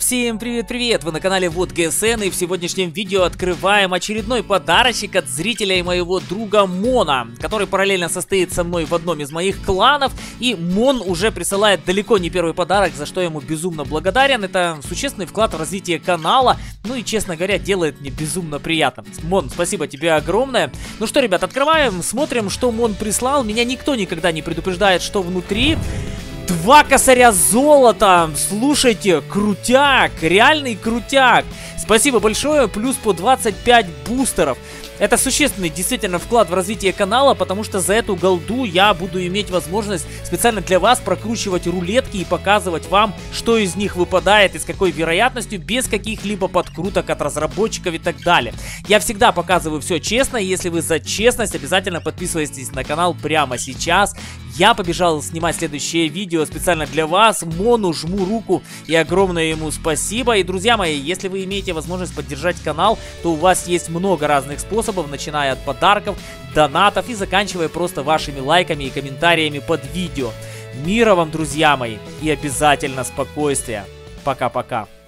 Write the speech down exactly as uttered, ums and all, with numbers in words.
Всем привет-привет! Вы на канале Вот ГСН, и в сегодняшнем видео открываем очередной подарочек от зрителя и моего друга Мона, который параллельно состоит со мной в одном из моих кланов. И Мон уже присылает далеко не первый подарок, за что я ему безумно благодарен. Это существенный вклад в развитие канала, ну и, честно говоря, делает мне безумно приятно. Мон, спасибо тебе огромное. Ну что, ребят, открываем, смотрим, что Мон прислал. Меня никто никогда не предупреждает, что внутри. Два косаря золота, слушайте, крутяк, реальный крутяк. Спасибо большое, плюс по двадцать пять бустеров. Это существенный действительно вклад в развитие канала, потому что за эту голду я буду иметь возможность специально для вас прокручивать рулетки и показывать вам, что из них выпадает и с какой вероятностью, без каких-либо подкруток от разработчиков и так далее. Я всегда показываю все честно, и если вы за честность, обязательно подписывайтесь на канал прямо сейчас. Я побежал снимать следующее видео специально для вас. Мону жму руку и огромное ему спасибо. И, друзья мои, если вы имеете возможность поддержать канал, то у вас есть много разных способов, начиная от подарков, донатов и заканчивая просто вашими лайками и комментариями под видео. Мира вам, друзья мои, и обязательно спокойствия. Пока-пока.